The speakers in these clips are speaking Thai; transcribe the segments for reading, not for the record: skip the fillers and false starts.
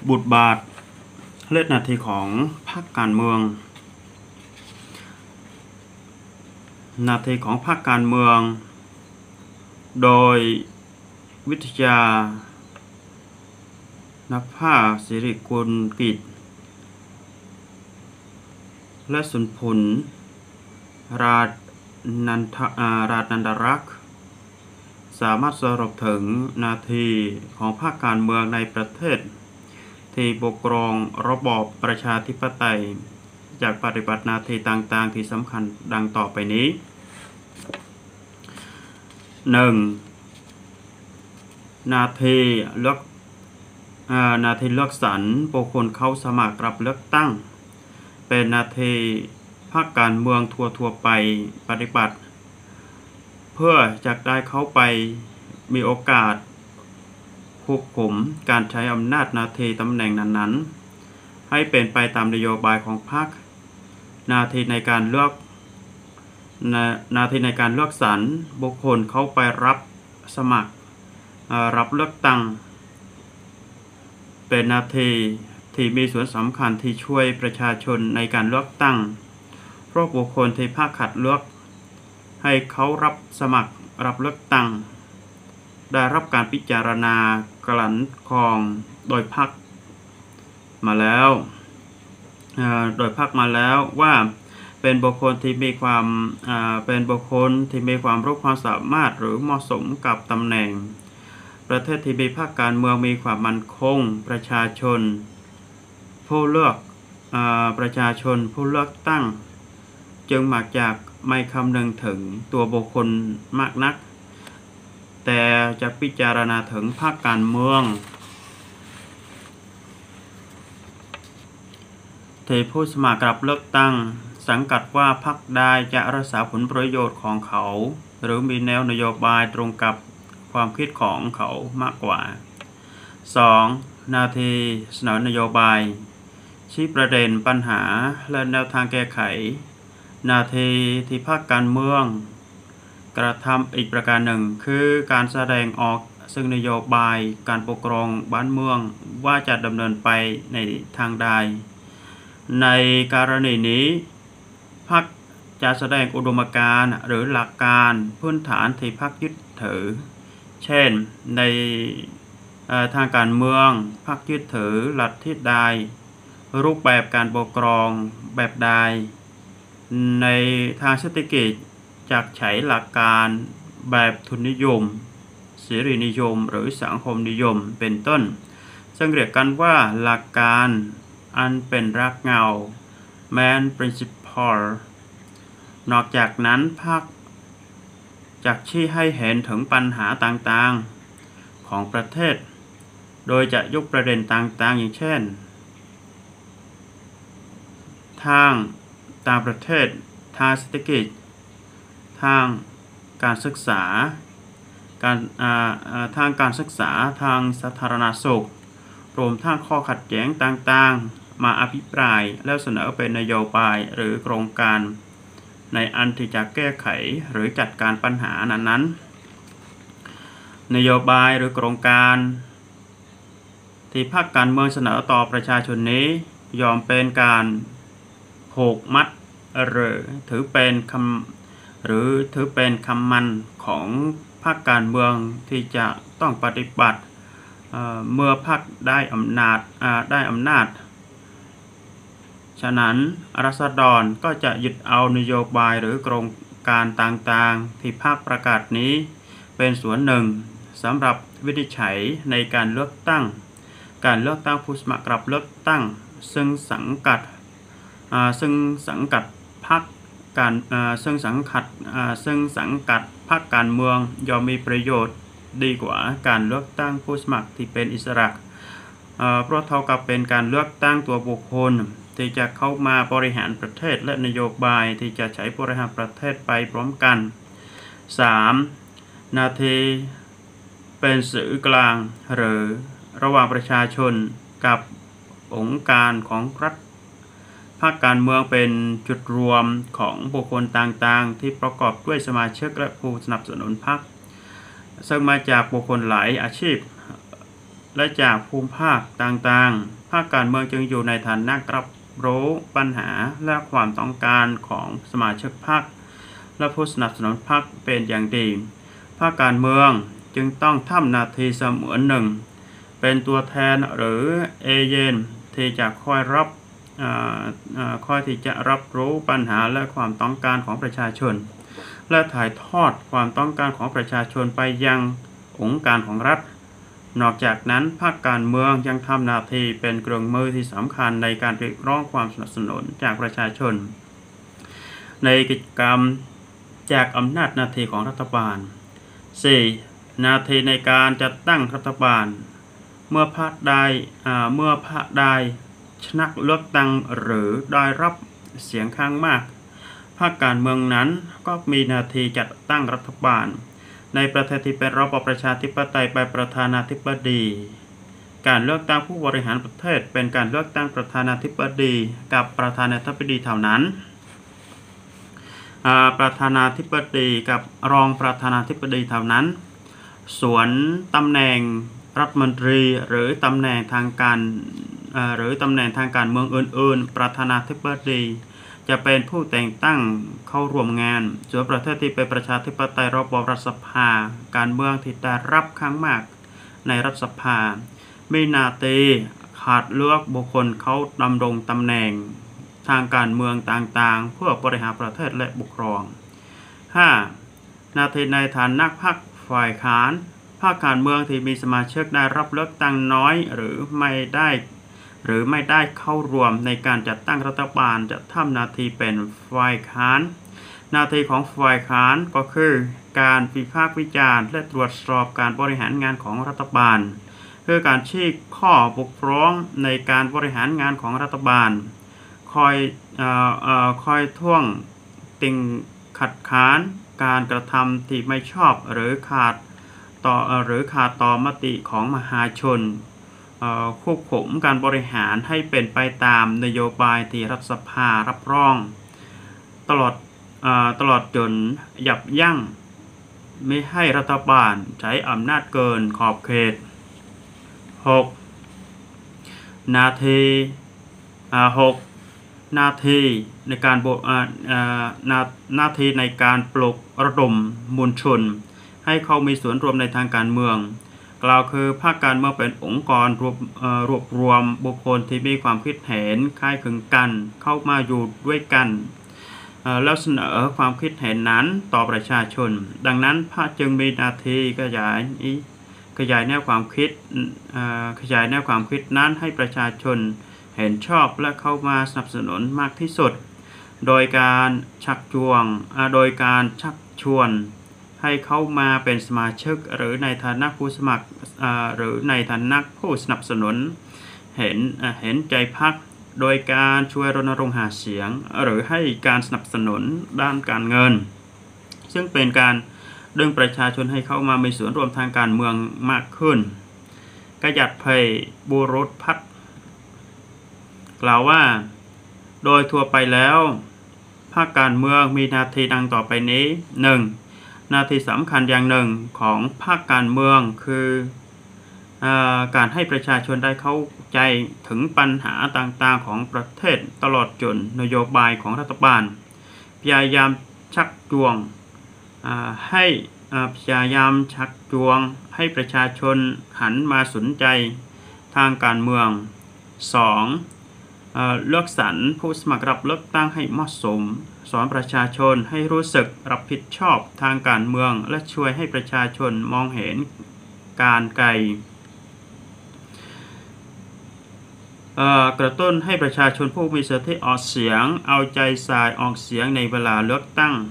บทบาทและหน้าที่ของพรรคการเมืองหน้าที่ของพรรคการเมืองโดยวิทยานภาสิริกุลกิจและสุนผลราชนันดรักษ์สามารถสรุปถึงหน้าที่ของพรรคการเมืองในประเทศที่ปกครองระบอบประชาธิปไตยจากปฏิบัติหน้าที่ต่างๆที่สำคัญดังต่อไปนี้ 1. หน้าที่เลือกสรรบุคคลเข้าสมัครรับเลือกตั้งเป็นหน้าที่พรรคการเมืองทั่วไปปฏิบัติเพื่อจะได้เข้าไปมีโอกาสควบคุมการใช้อำนาจหน้าที่ตำแหน่งนั้นๆให้เป็นไปตามนโยบายของพรรคหน้าที่ในการเลือกสรรบุคคลเข้าไปรับสมัครรับเลือกตั้งเป็นหน้าที่ที่มีส่วนสำคัญที่ช่วยประชาชนในการเลือกตั้งเพราะบุคคลที่พรรคคัดเลือกให้เขารับสมัครรับเลือกตั้งได้รับการพิจารณากลั่นกรองโดยพรรคมาแล้วว่าเป็นบุคคลที่มีความรู้ความสามารถหรือเหมาะสมกับตำแหน่งประเทศที่มีพรรคการเมืองมีความมั่นคงประชาชนผู้เลือกตั้งจึงมักจะไม่คำนึงถึงตัวบุคคลมากนักแต่จะพิจารณาถึงพรรคการเมืองที่ผู้สมัครรับเลือกตั้งสังกัดว่าพรรคใดจะรักษาผลประโยชน์ของเขาหรือมีแนวนโยบายตรงกับความคิดของเขามากกว่า 2. หน้าที่เสนอนโยบายชี้ประเด็นปัญหาและแนวทางแก้ไขหน้าที่ที่พรรคการเมืองกระทำอีกประการหนึ่งคือการแสดงออกซึ่งนโยบายการปกครองบ้านเมืองว่าจะดำเนินไปในทางใดในกรณีนี้พรรคจะแสดงอุดมการณ์หรือหลักการพื้นฐานที่พรรคยึดถือเช่นในทางการเมืองพรรคยึดถือลัทธิใดรูปแบบการปกครองแบบใดในทางเศรษฐกิจจะใช้หลักการแบบทุนนิยมเสรีนิยมหรือสังคมนิยมเป็นต้นซึ่งเรียกกันว่าหลักการอันเป็นรากเหง้า main principle นอกจากนั้นพรรคจะชี้ให้เห็นถึงปัญหาต่างๆของประเทศโดยจะยกประเด็นต่างๆอย่างเช่นทางต่างประเทศทางเศรษฐกิจทางการศึกษาทางสาธารณสุขรวมทั้งข้อขัดแย้งต่างๆมาอภิปรายแล้วเสนอเป็นนโยบายหรือโครงการในอันที่จะแก้ไขหรือจัดการปัญหานั้นๆนโยบายหรือโครงการที่พรรคการเมืองเสนอต่อประชาชนนี้ยอมเป็นการผูกมัดหรือถือเป็นคำมันของพรรคการเมืองที่จะต้องปฏิบัติเมื่อพรรคได้อำนาจฉะนั้นราษฎรก็จะยึดเอานโยบายหรือโครงการต่างๆที่พรรคประกาศนี้เป็นส่วนหนึ่งสำหรับวินิจฉัยในการเลือกตั้งผู้สมัครรับเลือกตั้งซึ่งสังกัดพรรคการเมืองย่อมมีประโยชน์ดีกว่าการเลือกตั้งผู้สมัครที่เป็นอิสระเพราะเท่ากับเป็นการเลือกตั้งตัวบุคคลที่จะเข้ามาบริหารประเทศและนโยบายที่จะใช้บริหารประเทศไปพร้อมกัน 3. หน้าที่เป็นสื่อกลางหรือระหว่างประชาชนกับองค์การของรัฐพรรคการเมืองเป็นจุดรวมของบุคคลต่างๆที่ประกอบด้วยสมาชิกและผู้สนับสนุนพรรคซึ่งมาจากบุคคลหลายอาชีพและจากภูมิภาคต่างๆภาคการเมืองจึงอยู่ในฐานะรับรู้ปัญหาและความต้องการของสมาชิกพรรคและผู้สนับสนุนพรรคเป็นอย่างดีภาคการเมืองจึงต้องทำหน้าที่เสมือนหนึ่งเป็นตัวแทนหรือเอเจนต์ที่จะคอยที่จะรับรู้ปัญหาและความต้องการของประชาชนและถ่ายทอดความต้องการของประชาชนไปยังองค์การของรัฐนอกจากนั้นพรรคการเมืองยังทำหน้าที่เป็นเครื่องมือที่สำคัญในการเรียกร้องความสนับสนุนจากประชาชนในกิจกรรมจากอำนาจหน้าที่ของรัฐบาล 4. หน้าที่ในการจัดตั้งรัฐบาลเมื่อพรรคใดชนะเลือกตั้งหรือได้รับเสียงข้างมากพรรคการเมืองนั้นก็มีหน้าที่จัดตั้งรัฐบาลในประเทศที่เป็นระบอบประชาธิปไตยแบบประธานาธิบดีการเลือกตั้งผู้บริหารประเทศเป็นการเลือกตั้งประธานาธิบดีกับประธานาธิบดีเท่านั้นประธานาธิบดีกับรองประธานาธิบดีเท่านั้นส่วนตำแหน่งรัฐมนตรีหรือตำแหน่งทางการเมืองอื่นๆประธานาธิบดีจะเป็นผู้แต่งตั้งเข้าร่วมงานส่วนประเทศที่เป็นประชาธิปไตยระบอบรัฐสภาการเมืองที่ได้รับข้างมากในรัฐสภามีหน้าที่คัดเลือกบุคคลเขาดำรงตำแหน่งทางการเมืองต่างๆเพื่อบริหารประเทศและปกครอง 5. หน้าที่ในฐานะพรรคฝ่ายค้านพรรคการเมืองที่มีสมาชิกได้รับเลือกตั้งน้อยหรือไม่ได้เข้ารวมในการจัดตั้งรัฐบาลจะทำหน้าที่เป็นฝ่ายค้านหน้าที่ของฝ่ายค้านก็คือการวิพากษ์วิจารณ์และตรวจสอบการบริหารงานของรัฐบาลเพื่อการชี้ข้อบกพร่องในการบริหารงานของรัฐบาลคอยท่วงติงขัดค้านการกระทำที่ไม่ชอบหรือขาดต่อมติของมหาชนควบคุมการบริหารให้เป็นไปตามนโยบายที่รัฐสภารับรองตลอดจนยับยั้งไม่ให้รัฐบาลใช้อำนาจเกินขอบเขต 6. หน้าที่ในการปลุกระดมมวลชนให้เขามีส่วนร่วมในทางการเมืองกล่าวคือภาคการเมืองเป็นองค์กรรวบรวมบุคคลที่มีความคิดเห็นคล้ายคลึงกันเข้ามาอยู่ด้วยกันแล้วเสนอความคิดเห็นนั้นต่อประชาชนดังนั้นพรรคจึงมีหน้าที่ขยายแนวความคิดนั้นให้ประชาชนเห็นชอบและเข้ามาสนับสนุนมากที่สุดโดยการชักชวนให้เข้ามาเป็นสมาชิกหรือในฐานะผู้สมัครหรือในฐานะผู้สนับสนุนเห็นใจพรรคโดยการช่วยรณรงค์หาเสียงหรือให้การสนับสนุนด้านการเงินซึ่งเป็นการดึงประชาชนให้เข้ามามีส่วนร่วมทางการเมืองมากขึ้นกยัตไพบุรุษพัฒน์กล่าวว่าโดยทั่วไปแล้วภาคการเมืองมีหน้าที่ดังต่อไปนี้ 1. หน้าที่สำคัญอย่างหนึ่งของภาคการเมืองคือการให้ประชาชนได้เข้าใจถึงปัญหาต่างๆของประเทศตลอดจนนโยบายของรัฐบาลพยายามชักจูงให้ประชาชนหันมาสนใจทางการเมือง 2. เลือกสรรผู้สมัครรับเลือกตั้งให้เหมาะสมสอนประชาชนให้รู้สึกรับผิดชอบทางการเมืองและช่วยให้ประชาชนมองเห็นการไกลกระตุ้นให้ประชาชนผู้มีสิทธิออกเสียงเอาใจใส่ออกเสียงในเวลาเลือกตั้ง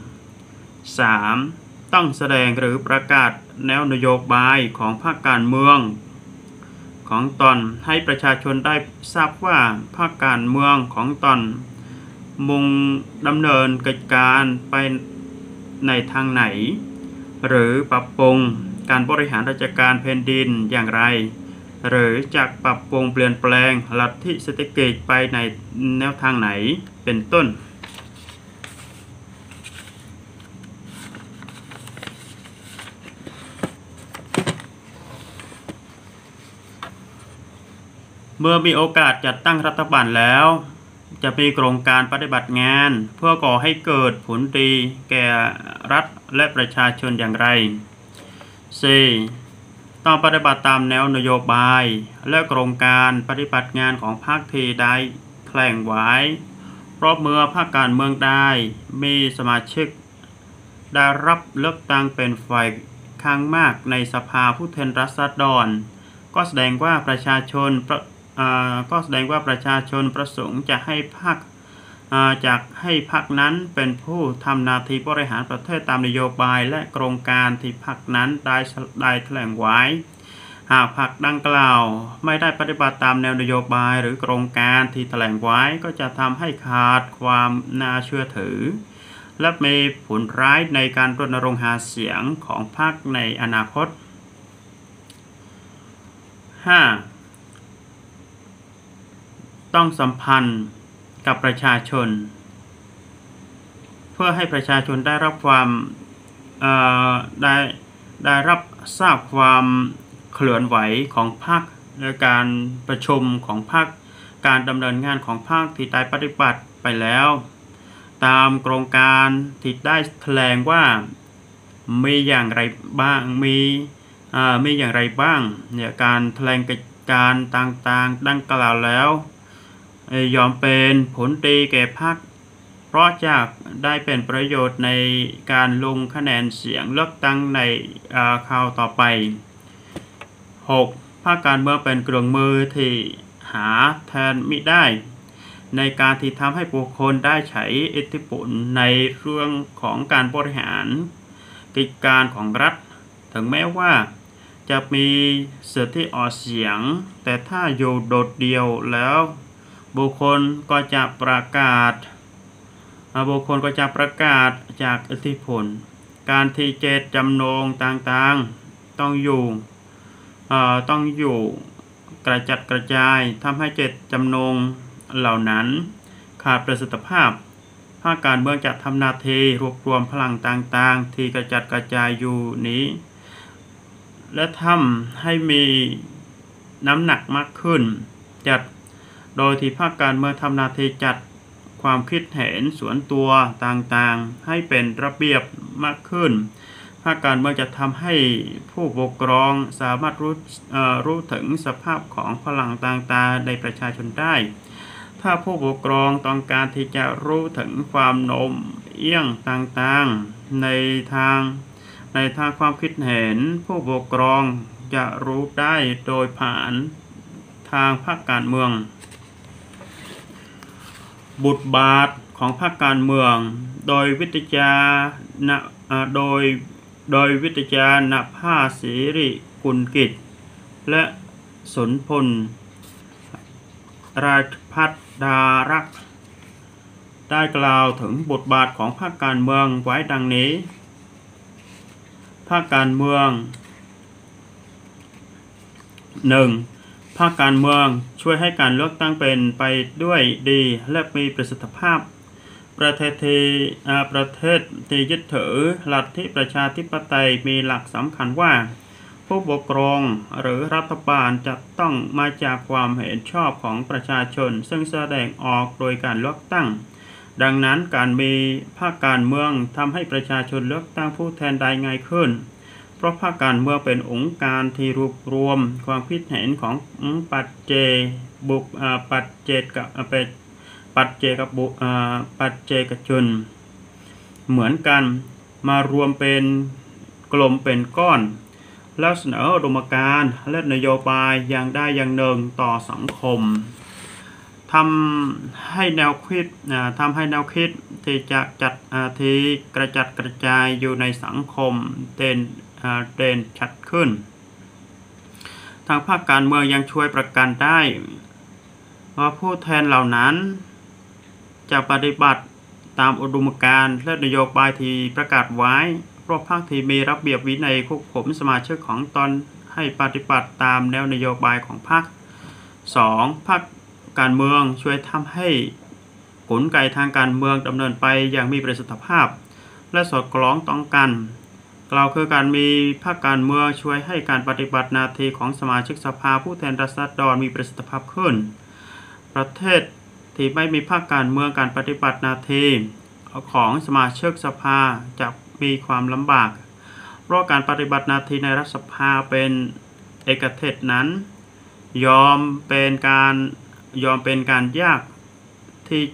3. ต้องแสดงหรือประกาศแนวนโยบายของพรรคการเมืองของตนให้ประชาชนได้ทราบว่าพรรคการเมืองของตนมุ่งดำเนินกิจการไปในทางไหนหรือปรับปรุงการบริหารราชการแผ่นดินอย่างไรหรือจะปรับปรุงเปลี่ยนแปลงลัทธิเศรษฐกิจไปในแนวทางไหนเป็นต้นเมื่อมีโอกาสจัดตั้งรัฐบาลแล้วจะมีโครงการปฏิบัติงานเพื่อก่อให้เกิดผลดีแก่รัฐและประชาชนอย่างไร 4. ต้องปฏิบัติตามแนวนโยบายและโครงการปฏิบัติงานของพรรคที่ได้แถลงไว้เพราะเมื่อพรรคการเมืองได้มีสมาชิกได้รับเลือกตั้งเป็นฝ่ายข้างมากในสภาผู้แทนราษฎรก็แสดงว่าประชาชนประสงค์จะให้พรรคนั้นเป็นผู้ทำหน้าที่บริหารประเทศตามนโยบายและโครงการที่พรรคนั้นได้แถลงไว้หากพรรคดังกล่าวไม่ได้ปฏิบัติตามแนวนโยบายหรือโครงการที่แถลงไว้ก็จะทำให้ขาดความน่าเชื่อถือและมีผลร้ายในการรณรงค์หาเสียงของพรรคในอนาคต 5. ต้องสัมพันธ์กับประชาชนเพื่อให้ประชาชนได้รับทราบความเคลื่อนไหวของพรรคในการประชุมของพรรคการดำเนินงานของพรรคที่ได้ปฏิบัติไปแล้วตามโครงการที่ได้แถลงว่ามีอย่างไรบ้างเนี่ยการแถลงการต่างๆดังกล่าวแล้วยอมเป็นผลดีแก่พรรคเพราะจะได้เป็นประโยชน์ในการลงคะแนนเสียงเลือกตั้งในคราวต่อไป 6. พรรคการเมืองเป็นเครื่องมือที่หาแทนมิได้ในการที่ทำให้บุคคลได้ใช้อิทธิพลในเรื่องของการบริหารกิจการของรัฐถึงแม้ว่าจะมีสิทธิออกเสียงแต่ถ้าอยู่โดดเดี่ยวแล้วบุคคลก็จะประกาศจากอิทธิพลการที่เจตจำนงต่างๆต้องอยู่กระจัดกระจายทำให้เจตจำนงเหล่านั้นขาดประสิทธิภาพภาคการเมืองจะทำหน้าที่รวบรวมพลังต่างๆที่กระจัดกระจายอยู่นี้และทำให้มีน้ำหนักมากขึ้นโดยที่ภาคการเมืองทำหน้าที่จัดความคิดเห็นส่วนตัวต่างๆให้เป็นระเบียบมากขึ้นภาคการเมืองจะทำให้ผู้ปกครองสามารถรู้ถึงสภาพของพลังต่างๆในประชาชนได้ถ้าผู้ปกครองต้องการที่จะรู้ถึงความโน้มเอียงต่างๆในทางความคิดเห็นผู้ปกครองจะรู้ได้โดยผ่านทางพรรคการเมืองบทบาทของพรรคการเมืองโดยวิทยาณภาสิริกุลกิจและสนพลราชพัฒดารักษ์ได้กล่าวถึงบทบาทของพรรคการเมืองไว้ดังนี้พรรคการเมือง 1. พรรคการเมืองช่วยให้การเลือกตั้งเป็นไปด้วยดีและมีประสิทธิภาพประเทศที่ยึดถือลัทธิประชาธิปไตยมีหลักสำคัญว่าผู้ปกครองหรือรัฐบาลจะต้องมาจากความเห็นชอบของประชาชนซึ่งแสดงออกโดยการเลือกตั้งดังนั้นการมีพรรคการเมืองทำให้ประชาชนเลือกตั้งผู้แทนได้ง่ายขึ้นเพราะพรรคการเมืองเป็นองค์การที่รวบรวมความคิดเห็นของปัจเจกชนเหมือนกันมารวมเป็นกลุ่มเป็นก้อนแล้วเสนออุดมการณ์และนโยบายอย่างใดอย่างหนึ่งต่อสังคมทำให้แนวคิดที่จะที่กระจัดกระจายอยู่ในสังคมเด่นชัดขึ้นทางภาคการเมืองยังช่วยประกันได้ว่าผู้แทนเหล่านั้นจะปฏิบัติตามอุดมการณ์และนโยบายที่ประกาศไว้เพราะพรรคที่มีระเบียบวินัยควบคุมสมาชิกของตนให้ปฏิบัติตามแนวนโยบายของพรรค 2. พรรคการเมืองช่วยทำให้กลไกทางการเมืองดำเนินไปอย่างมีประสิทธิภาพและสอดคล้องต้องกันกกล่าวคือการมีพรรคการเมืองช่วยให้การปฏิบัติหน้าที่ของสมาชิกสภาผู้แทนราษฎรมีประสิทธิภาพขึ้นประเทศที่ไม่มีพรรคการเมืองการปฏิบัติหน้าที่ของสมาชิกสภาจะมีความลำบากเพราะการปฏิบัติหน้าที่ในรัฐสภาเป็นเอกเทศนั้นยอมเป็นการยากที่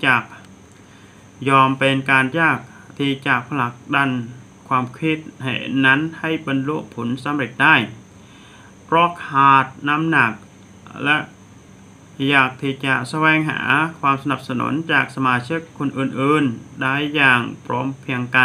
จะผลักดันความคิดเห็นนั้นให้บรรลุผลสำเร็จได้เพราะขาดน้ำหนักและอยากที่จะแสวงหาความสนับสนุนจากสมาชิกคนอื่นๆได้อย่างพร้อมเพรียงกัน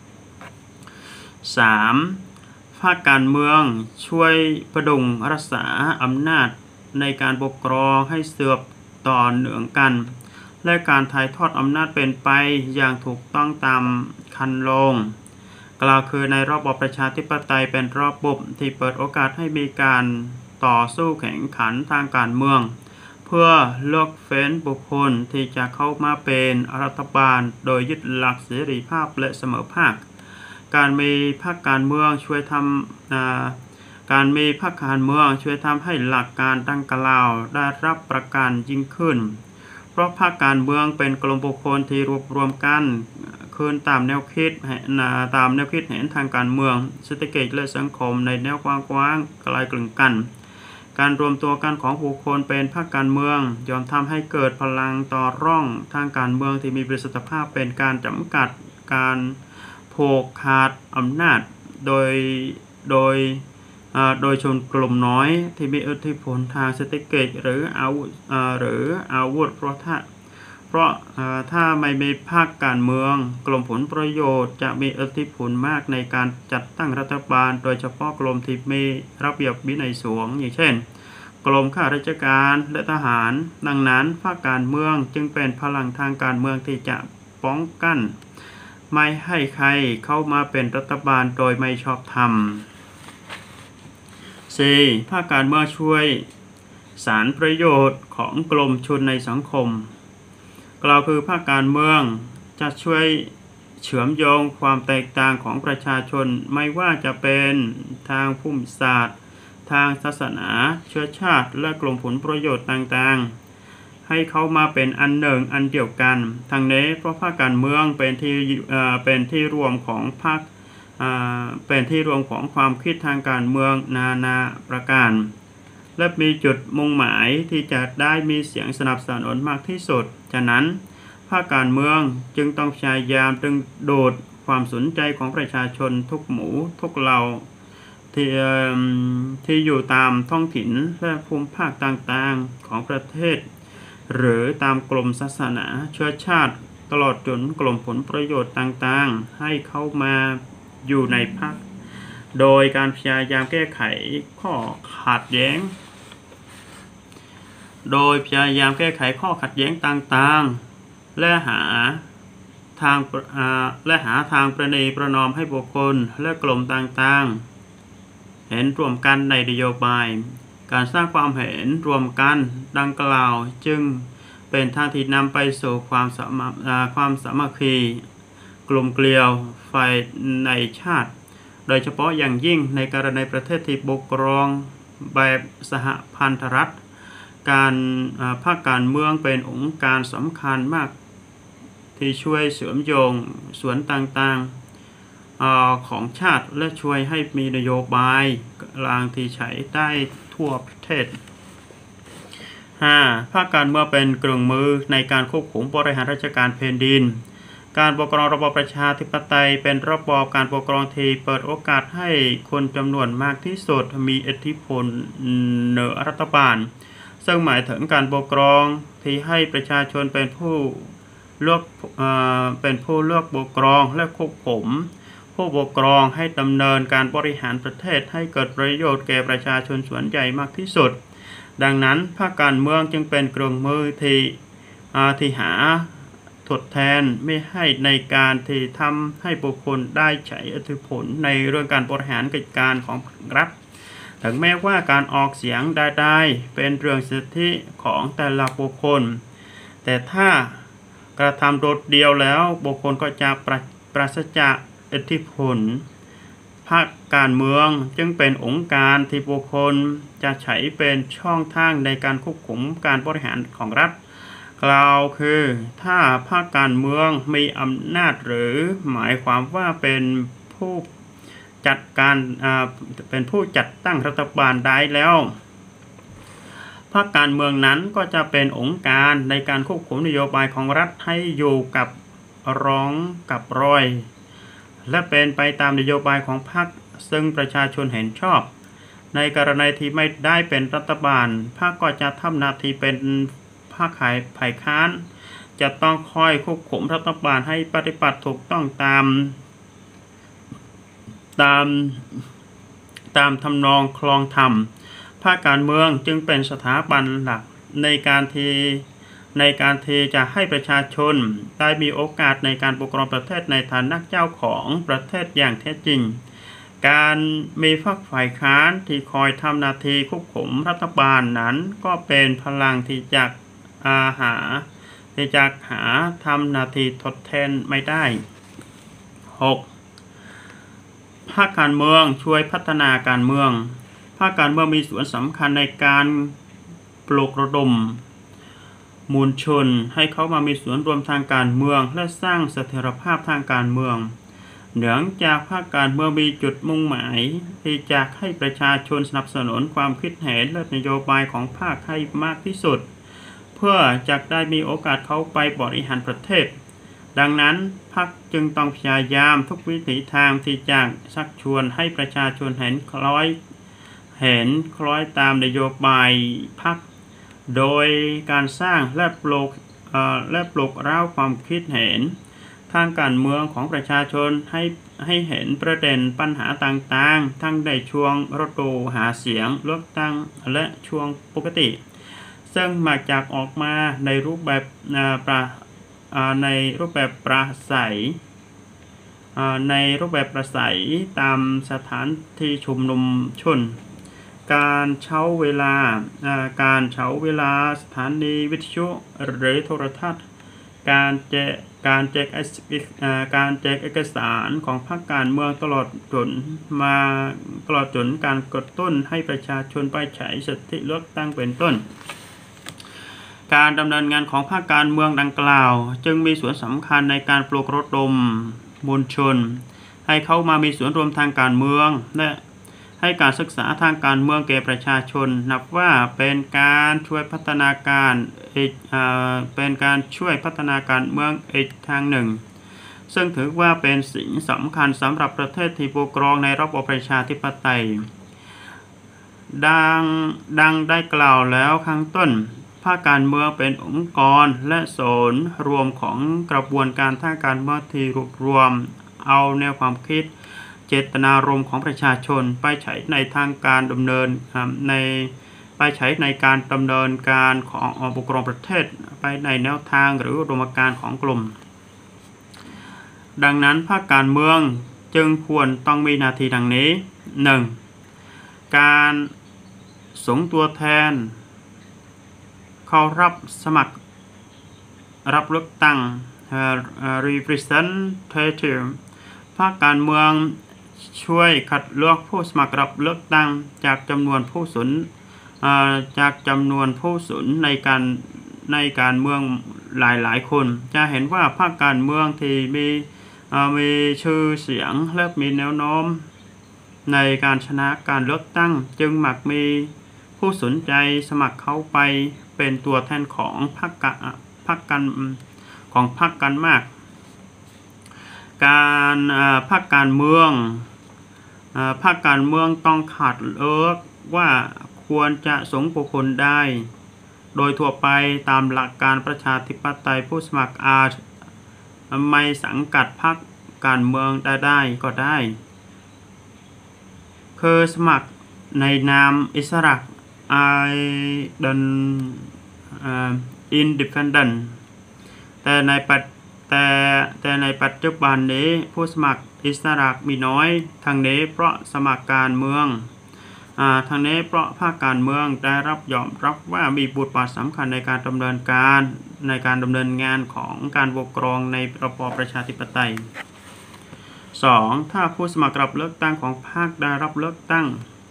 3. ภาคการเมืองช่วยประดุงรักษาอำนาจในการปกครองให้สืบต่อเนื่องกันและการถ่ายทอดอำนาจเป็นไปอย่างถูกต้องตามคันลองกล่าวคือในระบอบประชาธิปไตยเป็นระบบที่เปิดโอกาสให้มีการต่อสู้แข่งขันทางการเมืองเพื่อเลือกเฟ้นบุคคลที่จะเข้ามาเป็นรัฐบาลโดยยึดหลักเสรีภาพและเสมอภาคการมีพรรคการเมืองช่วยทำให้หลักการดังกล่าวได้รับประกันยิ่งขึ้นเพราะพรรคการเมืองเป็นกลุ่มบุคคลที่รวมกันขึ้นตามแนวคิดเห็นทางการเมืองเศรษฐกิจและสังคมในแนวกว้างๆไกลกลึงกันการรวมตัวกันของบุคคลเป็นพรรคการเมืองยอมทำให้เกิดพลังต่อร่องทางการเมืองที่มีประสิทธิภาพเป็นการจำกัดการผูกขาดอำนาจโดยชนกลุ่มน้อยที่มีอิทธิพลทางเศรษฐกิจหรืออาวุธเพราะถ้าไม่มีพรรคการเมืองกลุ่มผลประโยชน์จะมีอิทธิพลมากในการจัดตั้งรัฐบาลโดยเฉพาะกลุ่มที่มีระเบียบวินัยสูงอย่างเช่นกลุ่มข้าราชการและทหารดังนั้นพรรคการเมืองจึงเป็นพลังทางการเมืองที่จะป้องกันไม่ให้ใครเข้ามาเป็นรัฐบาลโดยไม่ชอบธรรม 4. ภาคการเมืองช่วยสานประโยชน์ของกลุ่มชนในสังคมกล่าวคือภาคการเมืองจะช่วยเชื่อมโยงความแตกต่างของประชาชนไม่ว่าจะเป็นทางภูมิศาสตร์ทางศาสนาเชื้อชาติและกลุ่มผลประโยชน์ต่างๆให้เข้ามาเป็นอันหนึ่งอันเดียวกันทั้งนี้เพราะภาคการเมืองเป็นที่รวมของความคิดทางการเมืองนานาประการและมีจุดมุ่งหมายที่จะได้มีเสียงสนับสนุนมากที่สุดฉะนั้นภาคการเมืองจึงต้องพยายามดึงดูดความสนใจของประชาชนทุกหมู่ทุกเหล่าที่อยู่ตามท้องถิ่นและภูมิภาคต่างๆของประเทศหรือตามกลุ่มศาสนาเชื้อชาติตลอดจนกลุ่มผลประโยชน์ต่างๆให้เข้ามาอยู่ในพรรคโดยการพยายามแก้ไขข้อขัดแย้งต่างๆและหาทางประนีประนอมให้บุคคลและกลุ่มต่างๆเห็นรวมกันในนโยบายการสร้างความเห็นรวมกันดังกล่าวจึงเป็นทางที่นำไปสู่ความสามัคคีกลุ่มเกลียวฝ่ายในชาติโดยเฉพาะอย่างยิ่งในกรณีประเทศที่ปกครองแบบสหพันธรัฐภาคการเมืองเป็นองค์การสำคัญมากที่ช่วยเสริมโยงส่วนต่างๆของชาติและช่วยให้มีนโยบายกลางที่ใช้ได้ทั่วประเทศ 5. ภาคการเมืองเป็นเครื่องมือในการควบคุมบริหารราชการแผ่นดินการปกครองระบอบประชาธิปไตยเป็นระบอบการปกครองที่เปิดโอกาสให้คนจำนวนมากที่สุดมีอิทธิพลเหนือรัฐบาลซึ่งหมายถึงการปกครองที่ให้ประชาชนเป็นผู้เลือกปกครองและควบคุมผู้ปกครองให้ดำเนินการบริหารประเทศให้เกิดประโยชน์แก่ประชาชนส่วนใหญ่มากที่สุดดังนั้นภาคการเมืองจึงเป็นเครื่องมือที่หาทดแทนไม่ให้ในการที่ทำให้บุคคลได้ใช้อิทธิพลในเรื่องการบริหารกิจการของรัฐถึงแม้ว่าการออกเสียงได้เป็นเรื่องสิทธิของแต่ละบุคคลแต่ถ้ากระทำโดดเดียวแล้วบุคคลก็จะปราศจากอิทธิพลพรรคการเมืองจึงเป็นองค์การที่บุคคลจะใช้เป็นช่องทางในการควบคุมการบริหารของรัฐกล่าวคือถ้าพรรคการเมืองมีอำนาจหรือหมายความว่าเป็นผู้จัดการเป็นผู้จัดตั้งรัฐบาลได้แล้วพรรคการเมืองนั้นก็จะเป็นองค์การในการควบคุมนโยบายของรัฐให้อยู่กับร้องกับรอยและเป็นไปตามนโยบายของพรรคซึ่งประชาชนเห็นชอบในกรณีที่ไม่ได้เป็นรัฐบาลพรรคก็จะทำหน้าที่เป็นพรรคฝ่ายค้านจะต้องคอยควบคุมรัฐบาลให้ปฏิบัติถูกต้องตามทำนองคลองธรรมภาคการเมืองจึงเป็นสถาบันหลักในการที่จะให้ประชาชนได้มีโอกาสในการปกครองประเทศในฐานะเจ้าของประเทศอย่างแท้จริงการมีพรรคฝ่ายค้านที่คอยทำหน้าที่ควบคุมรัฐบาลนั้นก็เป็นพลังที่จะหาทำหน้าที่ทดแทนไม่ได้ 6. ภาคการเมืองช่วยพัฒนาการเมืองภาคการเมืองมีส่วนสำคัญในการปลุกระดมมวลชนให้เขามามีส่วนร่วมทางการเมืองและสร้างเสถียรภาพทางการเมืองเนื่องจากภาคการเมืองมีจุดมุ่งหมายที่จะให้ประชาชนสนับสนุนความคิดเห็นและนโยบายของพรรคให้มากที่สุดเพื่อจะได้มีโอกาสเข้าไปบริหารประเทศดังนั้นพรรคจึงต้องพยายามทุกวิถีทางที่จะชักชวนให้ประชาชนเห็นคล้อยตามนโยบายพรรคโดยการสร้างและปลุกเร้าความคิดเห็นทางการเมืองของประชาชนให้เห็นประเด็นปัญหาต่างๆทั้งในช่วงฤดูหาเสียงเลือกตั้งและช่วงปกติซึ่งมักจะออกมาในรูปแบบปราศัยตามสถานที่ชุมนุมชนการเช่าเวลาสถานีวิทยุหรือโทรทัศน์การแจกเอกสารของพรรคการเมืองตลอดจนการกระตุ้นให้ประชาชนไปใช้สิทธิเลือกตั้งเป็นต้นการดำเนินงานของพรรคการเมืองดังกล่าวจึงมีส่วนสำคัญในการปลุกระดมมวลชนให้เข้ามามีส่วนร่วมทางการเมืองและให้การศึกษาทางการเมืองแก่ประชาชนนับว่าเป็นการช่วยพัฒนาการเมืองอีกทางหนึ่งซึ่งถือว่าเป็นสิ่งสำคัญสำหรับประเทศที่ปกครองในระบอบประชาธิปไตยดังได้กล่าวแล้วข้างต้นภาคการเมืองเป็นองค์กรและศูนย์รวมของกระบวนการทางการเมืองที่รวมเอาแนวความคิดเจตนารมณ์ของประชาชนไปใช้ในการดำเนินการของปกครองประเทศไปในแนวทางหรืออุดมการณ์ของกลุ่มดังนั้นภาคการเมืองจึงควรต้องมีหน้าที่ดังนี้ 1. การส่งตัวแทนเข้ารับสมัครรับเลือกตั้งrepresentative ภาคการเมืองช่วยคัดเลือกผู้สมัครรับเลือกตั้งจากจำนวนผู้สนในการเมืองหลายคนจะเห็นว่าภาคการเมืองที่มีชื่อเสียงและมีแนวโน้มในการชนะการเลือกตั้งจึงมักมีผู้สนใจสมัครเข้าไปเป็นตัวแทนของพรรคกันมากพรรคการเมืองต้องคัดเลือกว่าควรจะส่งบุคคลได้โดยทั่วไปตามหลักการประชาธิปไตยผู้สมัครอาจไม่สังกัดพรรคการเมืองได้ก็ได้คือสมัครในนามอิสระindependent แต่ในปัจจุบันนี้ผู้สมัครอิสระมีน้อยทั้งนี้เพราะภาคการเมืองได้ยอมรับว่ามีบทบาทสำคัญในการดำเนินงานของการปกครองในระบอบประชาธิปไตย 2. ถ้าผู้สมัครรับเลือกตั้งของพรรคได้รับเลือกตั้ง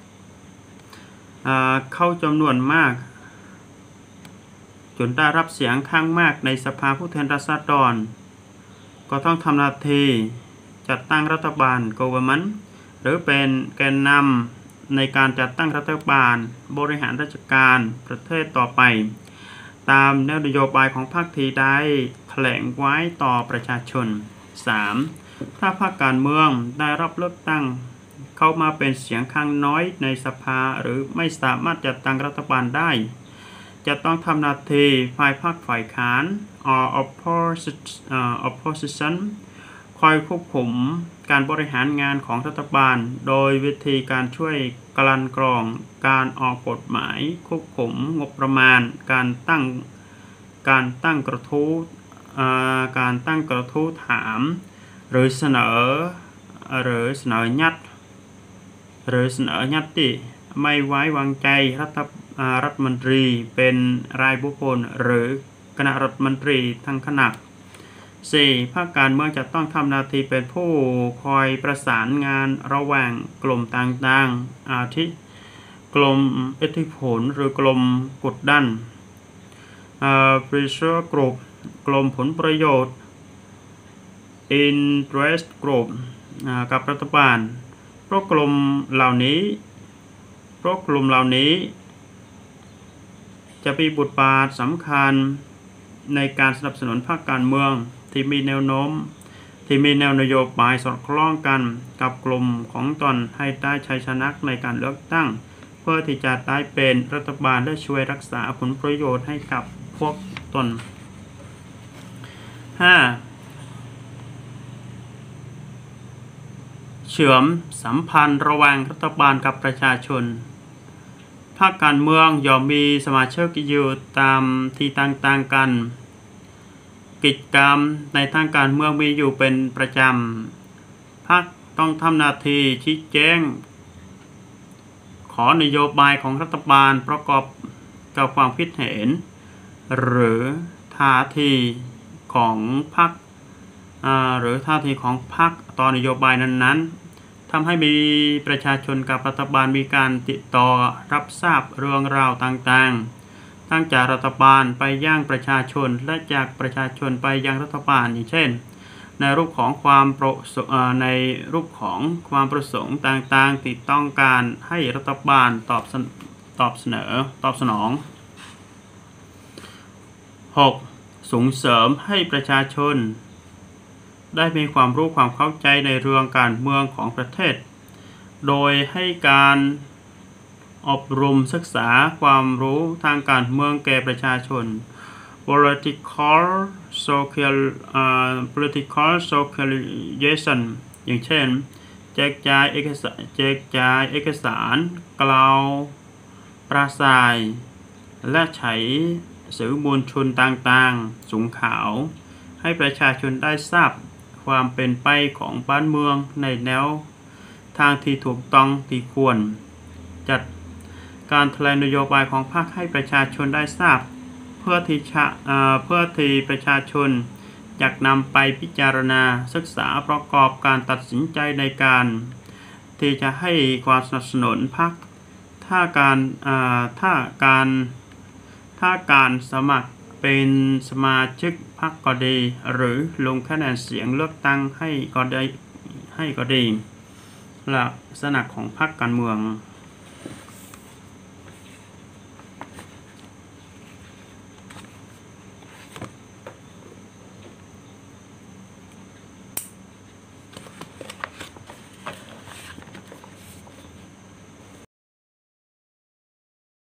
เข้าจำนวนมากจนได้รับเสียงข้างมากในสภาผู้แทนราษฎรก็ต้องทำหน้าที่จัดตั้งรัฐบาล government หรือเป็นแกนนำในการจัดตั้งรัฐบาลบริหารราชการประเทศต่อไปตามแนวนโยบายของพรรคที่ได้แถลงไว้ต่อประชาชน 3. ถ้าพรรคการเมืองได้รับเลือกตั้งเข้ามาเป็นเสียงข้างน้อยในสภาหรือไม่สามารถจัดตั้งรัฐบาลได้จะต้องทำหน้าที่ฝ่ายพรรคฝ่ายค้าน opposition คอยควบคุมการบริหารงานของรัฐบาลโดยวิธีการช่วยกลั่นกรองการออกกฎหมายควบคุมงบประมาณการตั้งกระทู้ถามหรือเสนอยัตติไม่ไว้วางใจรัฐมนตรีเป็นรายบุคคลหรือคณะรัฐมนตรีทั้งคณะ 4. ภาคการเมืองจะต้องทำหน้าที่เป็นผู้คอยประสานงานระหว่างกลุ่มต่างๆอาทิกลุ่มอิทธิพลหรือกลุ่มกดดันpressure group กลุ่มผลประโยชน์ interest group กับรัฐบาลเพราะกลุ่มเหล่านี้จะมีบทบาทสำคัญในการสนับสนุนพรรคการเมืองที่มีแนวนโยบายสอดคล้องกันกับกลุ่มของตนให้ได้ชัยชนะในการเลือกตั้งเพื่อที่จะได้เป็นรัฐบาลและช่วยรักษาผลประโยชน์ให้กับพวกตน 5. เชื่อมสัมพันธ์ระหว่างรัฐบาลกับประชาชนพรรคการเมืองย่อมมีสมาชิกอยู่ตามที่ต่างๆกันกิจกรรมในทางการเมืองมีอยู่เป็นประจำพรรคต้องทำหน้าที่ชี้แจงขอนโยบายของรัฐบาลประกอบกับความคิดเห็นหรือท่าทีของพรรคต่อนโยบายนั้นๆทำให้มีประชาชนกับรัฐบาลมีการติดต่อรับทราบเรื่องราวต่างๆตั้งจากรัฐบาลไปยังประชาชนและจากประชาชนไปยังรัฐบาลอย่างเช่นในรูปของความประสงค์ต่างๆที่ต้องการให้รัฐบาลตอบสนอง 6. ส่งเสริมให้ประชาชนได้มีความรู้ความเข้าใจในเรื่องการเมืองของประเทศโดยให้การอบรมศึกษาความรู้ทางการเมืองแก่ประชาชน political socialization อย่างเช่นแจกจ่ายเอกสารกล่าวปราศรัยและใช้สื่อมวลชนต่างๆส่งข่าวให้ประชาชนได้ทราบความเป็นไปของบ้านเมืองในแนวทางที่ถูกต้องที่ควรจัดการแถลงนโยบายของพรรคให้ประชาชนได้ทราบเพื่อที่ประชาชนอยากนำไปพิจารณาศึกษาประกอบการตัดสินใจในการที่จะให้ความสนับสนุนพรรคถ้าการสมัครเป็นสมาชิกพรรคก็ดีหรือลงคะแนนเสียงเลือกตั้งให้ก็ดีลักษณะของพรรคการเมือง